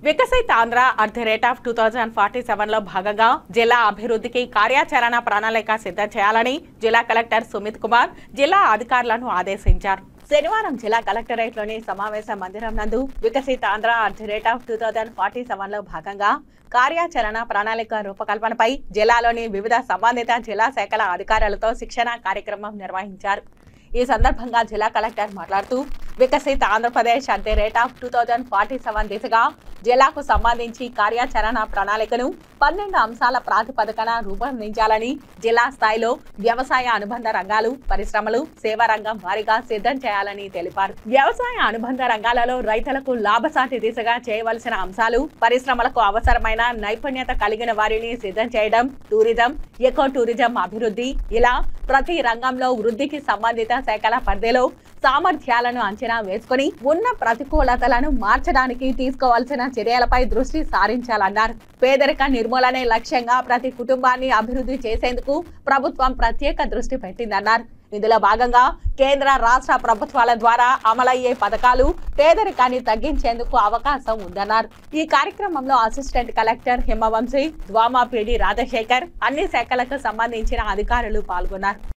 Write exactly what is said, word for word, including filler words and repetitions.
Viksit Andhra at the rate of two thousand forty seven లో భాగంగా జిల్లా అభివృద్ధికి కార్యాచరణ ప్రణాళిక సిద్ధం చేయాలని జిల్లా కలెక్టర్ సుమిత్ కుమార్ జిల్లా అధికారులను ఆదేశించారు. శనివారం జిల్లా కలెక్టరేట్లోని సమావేశ మందిరం నందు Viksit Andhra at the rate of two thousand forty seven లో భాగంగా కార్యాచరణ ప్రణాళిక రూపకల్పనపై జిల్లాలోని వివిధ సంబంధిత జిల్లా శాఖల అధికారులతో శిక్షణ కార్యక్రమం నిర్వహించారు. ఈ సందర్భంగా జిల్లా కలెక్టర్ మాట్లాడుతూ Viksit Andhra Pradesh at the rate of two thousand forty seven దిశగా జిల్లాకు సంబంధించి కార్యాచరణ ప్రణాళికను పన్నెండు అంశాల ప్రాతిపదికన రూపొందించాలని జిల్లా స్థాయిలో వ్యవసాయ అనుబంధ రంగాలు, పరిశ్రమలు, సేవా రంగం వారీగా సిద్ధం చేయాలని తెలిపారు. వ్యవసాయ అనుబంధ రంగాలలో రైతులకు లాభసాటి దిశగా చేయవలసిన అంశాలు, పరిశ్రమలకు అవసరమైన నైపుణ్యత కలిగిన వారిని సిద్ధం చేయడం, టూరిజం, ఎకో టూరిజం అభివృద్ధి, ఇలా ప్రతి రంగంలో వృద్ధికి సంబంధిత శాఖల పరిధిలో సామర్థ్యాలను అంచనా వేసుకుని ఉన్న ప్రతికూలతలను మార్చడానికి తీసుకోవాల్సిన చర్యలపై దృష్టి సారించాలన్నారు. పేదరిక నిర్మూలనే లక్ష్యంగా ప్రతి కుటుంబాన్ని అభివృద్ధి చేసేందుకు ప్రభుత్వం ప్రత్యేక దృష్టి పెట్టిందన్నారు. ఇందులో భాగంగా కేంద్ర రాష్ట్ర ప్రభుత్వాల ద్వారా అమలయ్యే పథకాలు పేదరికాన్ని తగ్గించేందుకు అవకాశం ఉందన్నారు. ఈ కార్యక్రమంలో assistant collector Himavamshi, DWMA PD Rajasekhar, అన్ని శాఖలకు సంబంధించిన అధికారులు పాల్గొన్నారు.